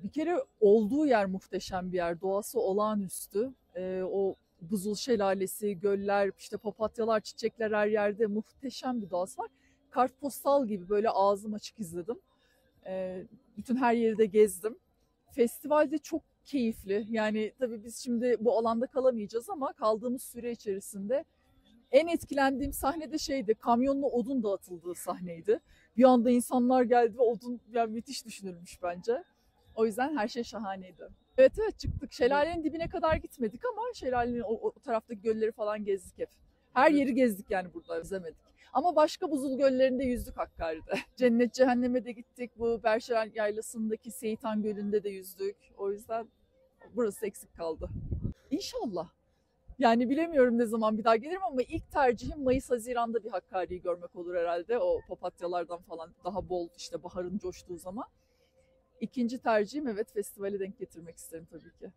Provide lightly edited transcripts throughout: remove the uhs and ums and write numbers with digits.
Bir kere olduğu yer muhteşem bir yer. Doğası olağanüstü. O buzul şelalesi, göller, işte papatyalar, çiçekler her yerde muhteşem bir doğası var. Kartpostal gibi böyle ağzım açık izledim. Bütün her yeri de gezdim. Festivalde çok keyifli. Yani tabii biz şimdi bu alanda kalamayacağız ama kaldığımız süre içerisinde en etkilendiğim sahne de şeydi, kamyonla odun dağıtıldığı sahneydi. Bir anda insanlar geldi ve odun yani müthiş düşünülmüş bence. O yüzden her şey şahaneydi. Evet evet çıktık. Şelalenin dibine kadar gitmedik ama şelalenin o taraftaki gölleri falan gezdik hep. Her yeri gezdik yani burada üzemedik. Ama başka buzul göllerinde yüzdük Hakkari'de. Cennet Cehennem'e de gittik. Bu Berşeren Yaylası'ndaki Seyitan Gölü'nde de yüzdük. O yüzden burası eksik kaldı. İnşallah. Yani bilemiyorum ne zaman bir daha gelirim ama ilk tercihim Mayıs-Haziran'da bir Hakkari'yi görmek olur herhalde. O papatyalardan falan daha bol işte baharın coştuğu zaman. İkinci tercihim evet festivale denk getirmek isterim tabii ki.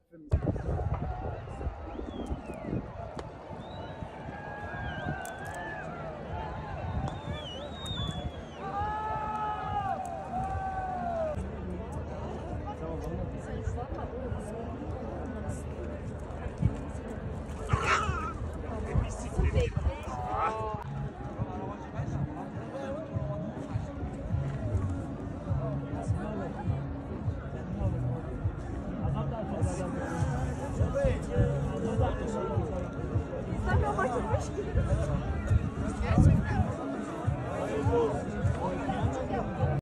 Gerçekten mi?